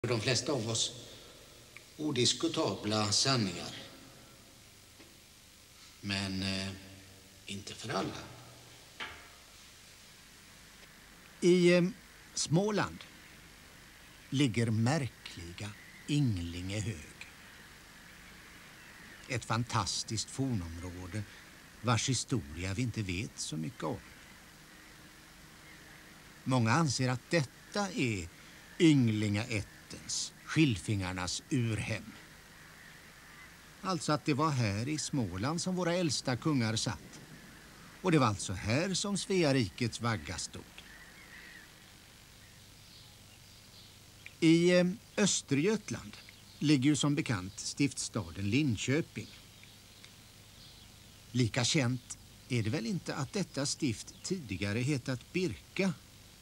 För de flesta av oss odiskutabla sanningar. Men inte för alla. I Småland ligger märkliga Inglingehög. Ett fantastiskt fornområde vars historia vi inte vet så mycket om. Många anser att detta är ynglingaättens, skillfingarnas urhem. Alltså att det var här i Småland som våra äldsta kungar satt. Och det var alltså här som Svea rikets vagga stod. I Östergötland ligger ju som bekant stiftsstaden Linköping. Lika känt är det väl inte att detta stift tidigare hetat Birka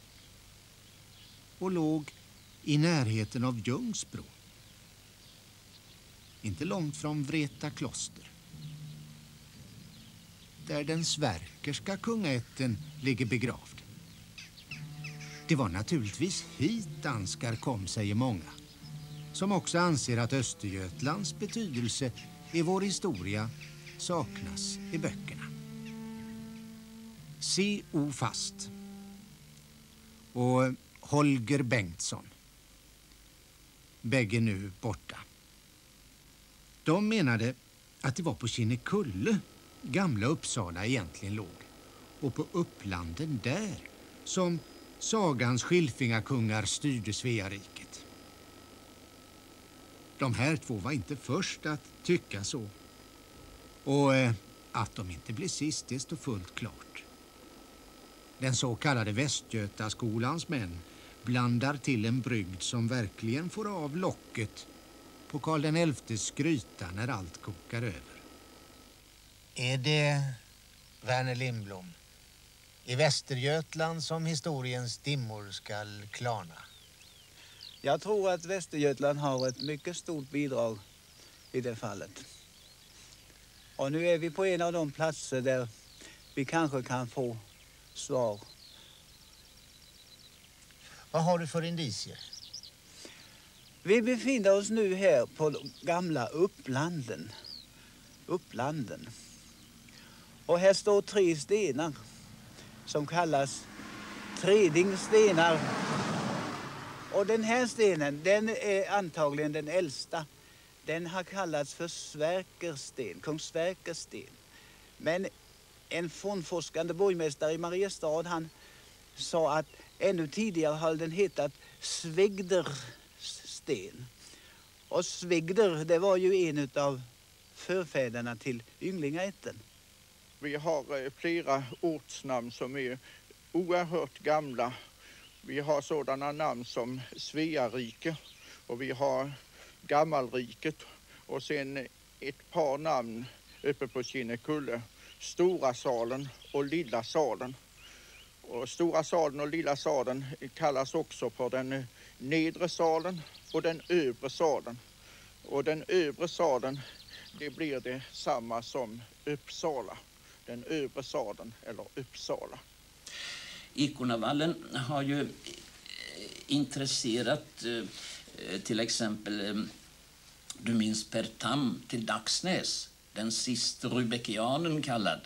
och låg i närheten av Ljungsbro. Inte långt från Vreta kloster. Där den sverkerska kungaätten ligger begravd. Det var naturligtvis hit danskar kom, säger många. Som också anser att Östergötlands betydelse i vår historia saknas i böckerna. C.O. Fast och Holger Bengtsson, bägge nu borta. De menade att det var på Kinnekulle gamla Uppsala egentligen låg och på upplanden där som sagans skillfingakungar styrde Svea riket. De här två var inte först att tycka så. Och att de inte blev sist, det står fullt klart. Den så kallade Västgötaskolans män blandar till en brygd som verkligen får av locket på Karl XI skryta när allt kokar över. Är det, Verner Lindblom, i Västergötland som historiens dimmor skall klarna? Jag tror att Västergötland har ett mycket stort bidrag i det fallet. Och nu är vi på en av de platser där vi kanske kan få svar. Vad har du för indicier? Vi befinner oss nu här på de gamla upplanden. Och här står 3 stenar som kallas Tredingstenar. Och den här stenen, den är antagligen den äldsta. Den har kallats för Sverkersten, kung Sverkersten. Men en fornforskande borgmästare i Mariestad, han sa att ännu tidigare har den hetat Svegdersten. Och Svegder, det var ju en av förfäderna till ynglingaätten. Vi har flera ortsnamn som är oerhört gamla. Vi har sådana namn som Svearike och vi har Gammalriket och sen ett par namn uppe på Kinnekulle. Stora salen och Lilla salen. Och Stora salen och Lilla salen kallas också för den nedre salen och den övre salen. Och den övre salen, det blir det samma som Uppsala. Den övre salen eller Uppsala. Ikonavallen har ju intresserat till exempel, du minns Per Tam till Dagsnäs, den sist Rubekianen kallad.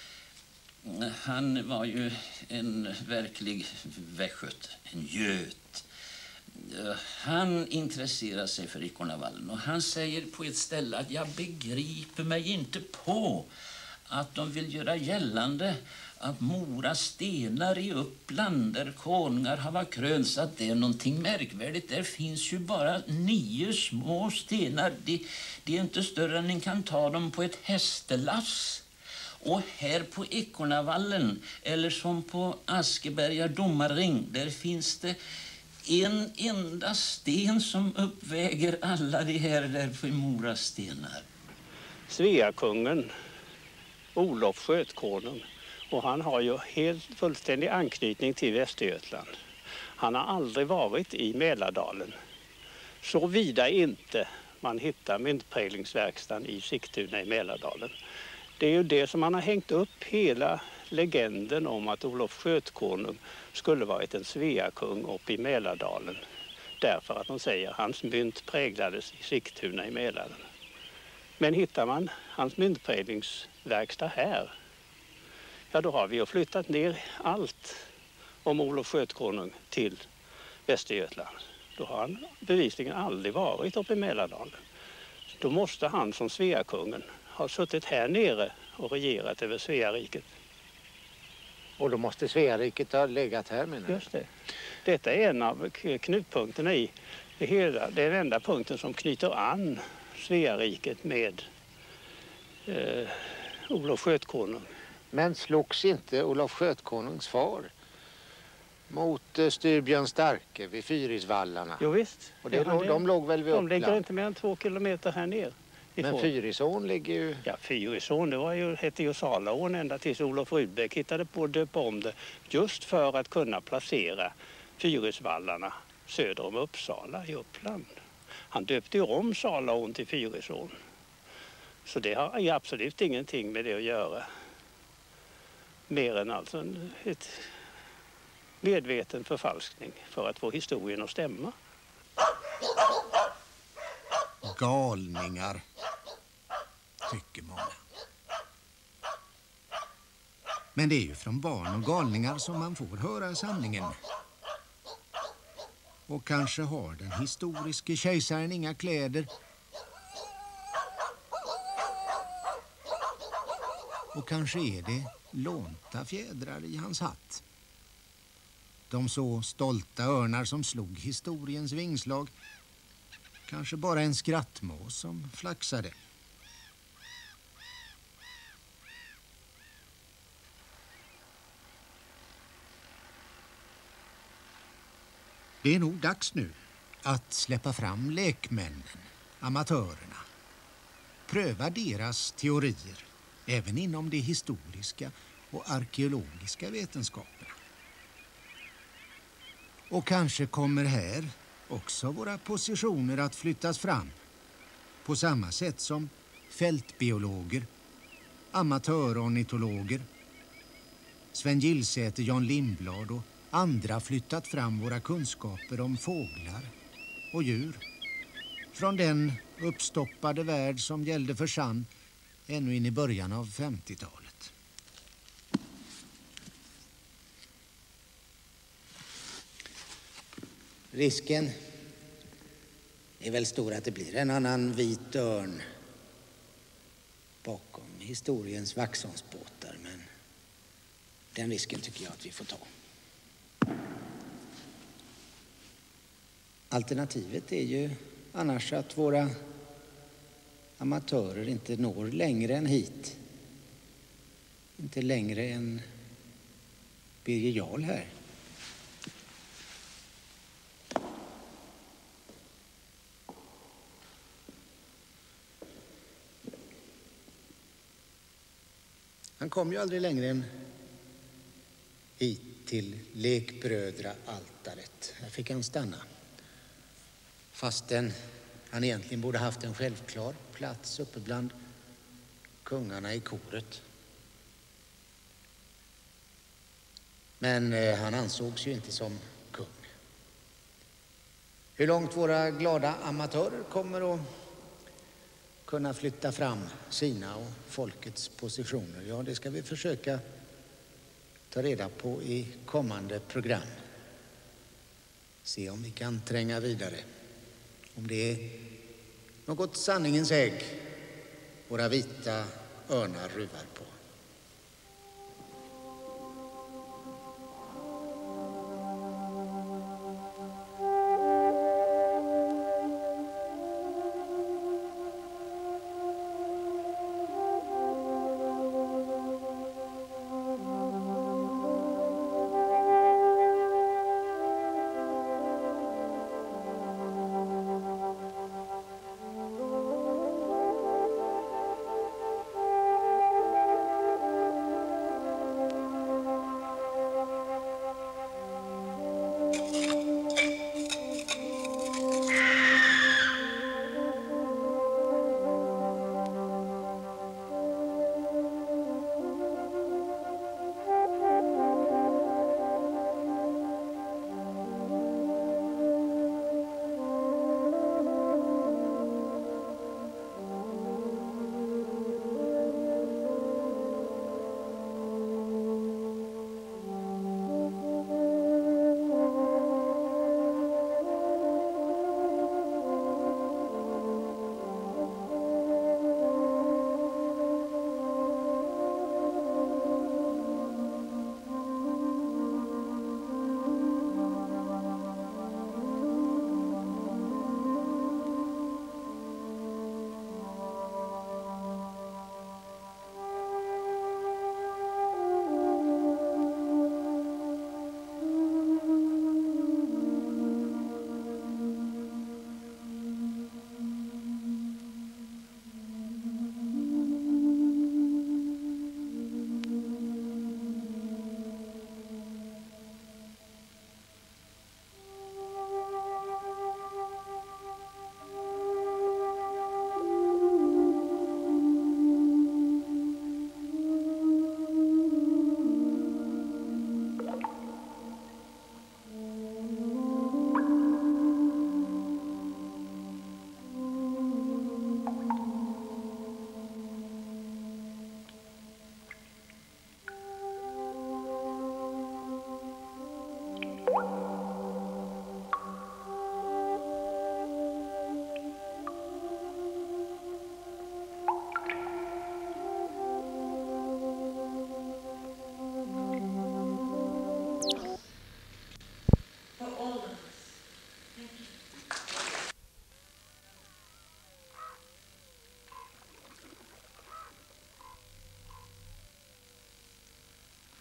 Han var ju en verklig västgöt, en göt. Han intresserar sig för Ikonavallen och han säger på ett ställe att jag begriper mig inte på att de vill göra gällande att Mora stenar i Uppland där konungar har varit kröns, att det är någonting märkvärdigt. Där finns ju bara 9 små stenar. Det är inte större än ni kan ta dem på ett hästelass. Och här på Ikonavallen, eller som på Askeberga domarring, där finns det en enda sten som uppväger alla de här där på Mora stenar. Sveakungen, Olof Skötkonung, och han har ju helt fullständig anknytning till Västergötland. Han har aldrig varit i Mälardalen. Såvida inte man hittar myntpräglingsverkstan i Sigtuna i Mälardalen. Det är ju det som man har hängt upp hela legenden om att Olof Skötkonung skulle varit en Sveakung uppe i Mälardalen. därför att de säger att hans mynt präglades i Sigtuna i Mälaren. Men hittar man hans myntpräglingsverkstad här, ja då har vi flyttat ner allt om Olof Skötkonung till Västergötland. Då har han bevisligen aldrig varit uppe i Mälardalen. Då måste han som Sveakungen ha suttit här nere och regerat över Sveariket. Och då måste Sveariket ha legat här, menar du? Just det. Detta är en av knutpunkterna i det hela. Det är den enda punkten som knyter an Sveariket med Olof Skötkonung. Men slogs inte Olof Skötkonungs far mot Styrbjörn Starke vid Fyrisvallarna? Jo visst. Och de låg väl vid Uppland? De ligger inte mer än 2 kilometer här ner. Men Fyrisån ligger ju... Ja, Fyrisån, det hette ju Salaån ända tills Olof Rudbeck hittade på att döpa om det. Just för att kunna placera Fyrisvallarna söder om Uppsala i Uppland. Han döpte ju om Salaån till Fyrisån. Så det har ju absolut ingenting med det att göra. Mer än alltså ett medveten förfalskning för att få historien att stämma. Galningar, tycker många. Men det är ju från barn och galningar som man får höra sanningen. Och kanske har den historiske kejsaren inga kläder. Och kanske är det lånta fjädrar i hans hatt. De så stolta örnar som slog historiens vingslag. Kanske bara en skrattmås som flaxade. Det är nog dags nu att släppa fram lekmännen, amatörerna. Pröva deras teorier, även inom de historiska och arkeologiska vetenskaperna. Och kanske kommer här också våra positioner att flyttas fram på samma sätt som fältbiologer, amatörornitologer, Sven Gillsäter, Jan Lindblad och andra flyttat fram våra kunskaper om fåglar och djur från den uppstoppade värld som gällde för Sann ännu in i början av 50-talet. Risken är väl stor att det blir en annan vit örn bakom historiens Vaxholmsbåtar, men den risken tycker jag att vi får ta. Alternativet är ju annars att våra amatörer inte når längre än hit. Inte längre än Birger Jarl här. Han kom ju aldrig längre än hit till lekbrödraaltaret. Här fick han stanna. Fastän han egentligen borde haft en självklar plats uppe bland kungarna i koret. Men han ansågs ju inte som kung. Hur långt våra glada amatörer kommer att kunna flytta fram sina och folkets positioner, ja, det ska vi försöka ta reda på i kommande program. Se om vi kan tränga vidare. Om det är något sanningens ägg våra vita örnar ruvar på.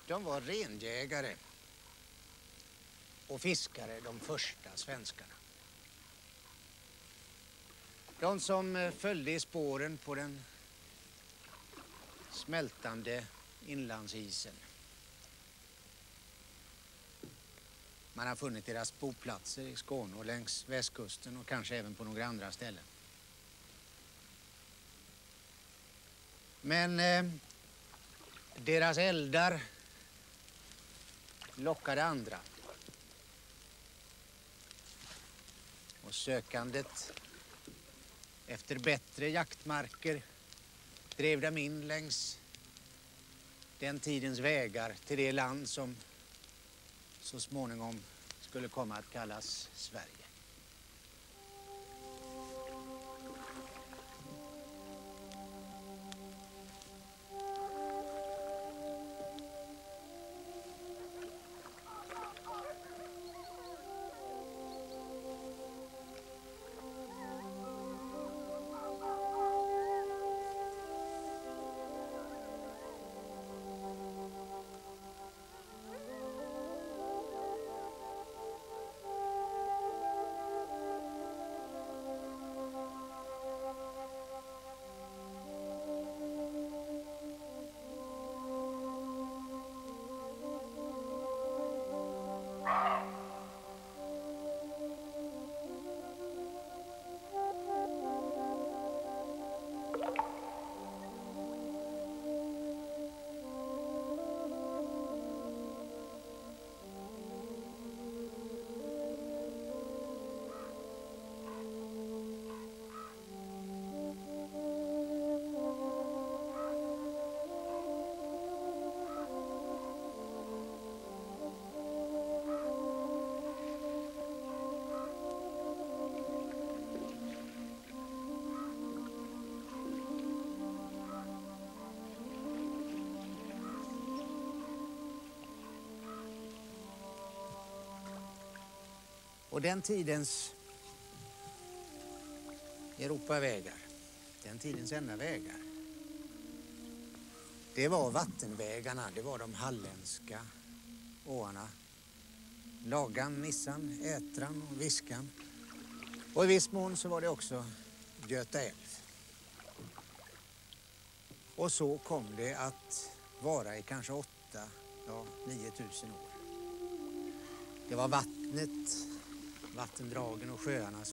de var renjägare och fiskare, de första svenskarna. De som följde i spåren på den smältande inlandsisen. Man har funnit deras boplatser i Skåne och längs västkusten och kanske även på några andra ställen. Men deras eldar lockade andra. Och sökandet efter bättre jaktmarker drev dem in längs den tidens vägar till det land som så småningom skulle komma att kallas Sverige. Och den tidens Europavägar, den tidens enda vägar, det var vattenvägarna, det var de halländska åarna. Lagan, Nissan, Ätran och Viskan. Och i viss mån så var det också Göta älv. Och så kom det att vara i kanske 9 000 år. Det var vattnet, vattendragen och sjöarna